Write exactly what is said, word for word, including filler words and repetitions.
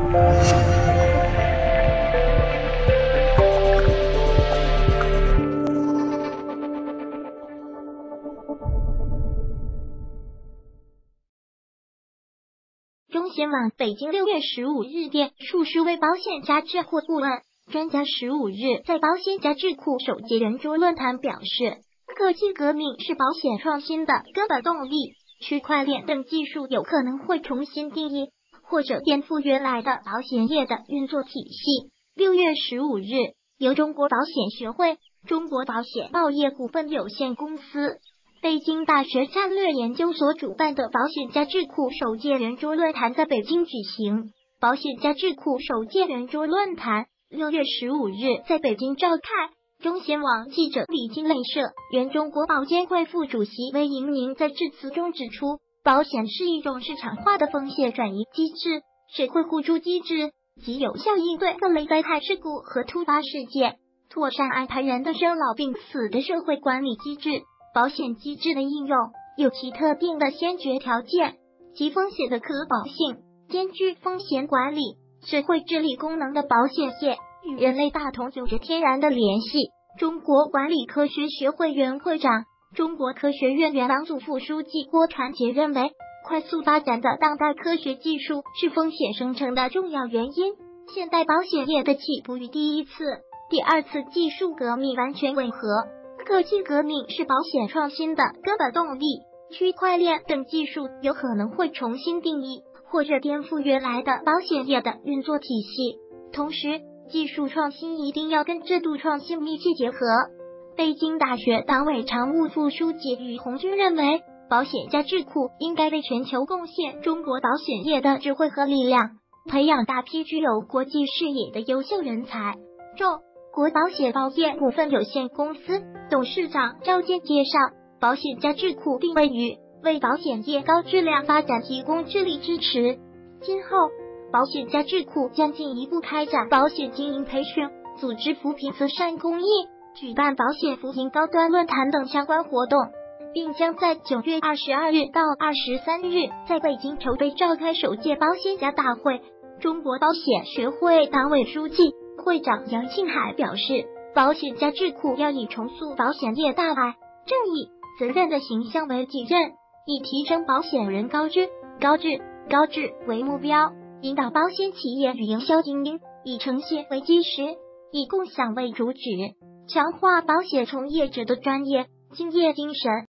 中新网北京六月十五日电，数十位保险家智库顾问专家十五日在保险家智库首届圆桌论坛表示，科技革命是保险创新的根本动力，区块链等技术有可能会重新定义或者颠覆原来的保险业的运作体系。六月十五日，由中国保险学会、中国保险报业股份有限公司、北京大学战略研究所主办的保险家智库首届圆桌论坛在北京举行。保险家智库首届圆桌论坛六月十五日在北京召开。中新网记者李金磊社，原中国保监会副主席魏莹宁在致辞中指出，保险是一种市场化的风险转移机制、社会互助机制及有效应对各类灾害事故和突发事件，妥善安排人的生老病死的社会管理机制。保险机制的应用有其特定的先决条件及风险的可保性，兼具风险管理、社会治理功能的保险业与人类大同有着天然的联系。中国管理科学学会原会长、中国科学院原党组副书记郭传杰认为，快速发展的当代科学技术是风险生成的重要原因。现代保险业的起步与第一次、第二次技术革命完全吻合。科技革命是保险创新的根本动力，区块链等技术有可能会重新定义或者颠覆原来的保险业的运作体系。同时，技术创新一定要跟制度创新密切结合。北京大学党委常务副书记于红军认为，保险家智库应该为全球贡献中国保险业的智慧和力量，培养大批具有国际视野的优秀人才。中国保险报业股份有限公司董事长赵健介绍，保险家智库定位于为保险业高质量发展提供智力支持。今后，保险家智库将进一步开展保险经营培训，组织扶贫慈善公益，举办保险扶贫高端论坛等相关活动，并将在九月二十二日到二十三日在北京筹备召开首届保险家大会。中国保险学会党委书记、会长杨庆海表示，保险家智库要以重塑保险业大爱、正义、责任的形象为己任，以提升保险人高质、高质、高质为目标，引导保险企业与营销精英以诚信为基石，以共享为主旨，强化保险从业者的专业、敬业精神。